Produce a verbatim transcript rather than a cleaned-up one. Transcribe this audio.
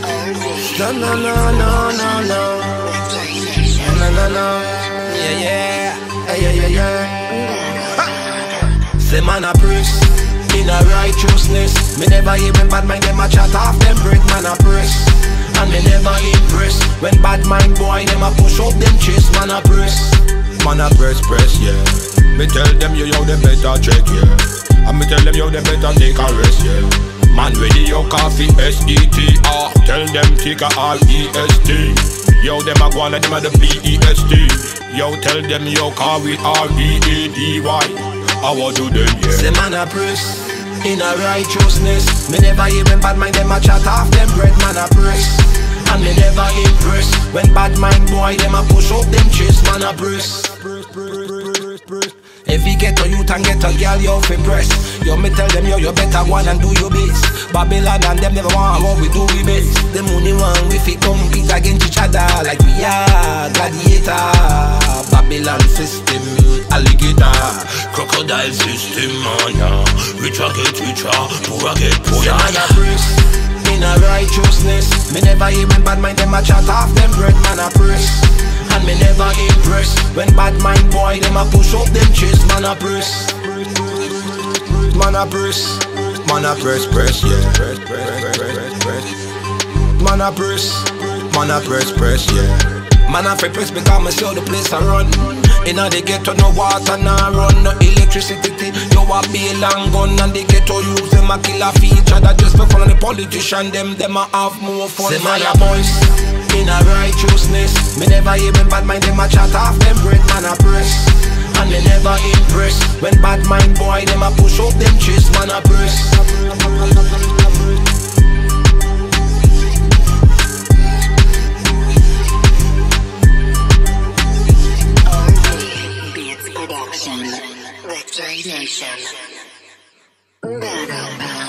No, no, no, no, no, no. No, no, no. Yeah, yeah. Yeah, yeah, yeah. Say man a press in a righteousness. Me never even bad mind them a chat off them break. Man a press and me never impress. When bad mind boy them a push up them chest. Man a press. Man a press, press, yeah. Me tell them yo, yo, they better check, yeah. And me tell them yo, they better take a rest, yeah. Man ready your coffee, S E T R. Tell them take a R E S T. Yo, them a go on them a the B E S T. Yo, tell them yo car with R V A D Y. I want to them, yeah. Say man a press in a righteousness. Me never even bad mind them a chat off them bread. Man a press and me never impress. When bad mind boy them a push up them chest. Man a press. If you get a youth and get a girl, you fi press. Yo, me tell them, yo, you better go on and do your best. Babylon and them never want what we do we best. The money one, we fi compete against each other like we are gladiator. Babylon system, alligator, crocodile system, man, yeah. Richer get richer, poorer get poorer. Man a press in a righteousness. Me never even bad mind them a chat off them bread. Man a press and me never impress. When bad mind boy them a push up them chest. Man a press, man a press, man a press, press, yeah. Press, press, press, press. Man a press, man a press, press, yeah. Man a fi press because me see how the place a run. Inna the ghetto no water nah run, no electricity. You a bail and gun and the ghetto use them a kill a feature. That just for fun of the politician them, them a have more fun. Say man a boys in a righteousness. Me never even bad mind them a chat off them bread. Man a press and me never impress. When bad mind boy them a push up them chest. Man a press. R V-Beatz production, Redda Nation.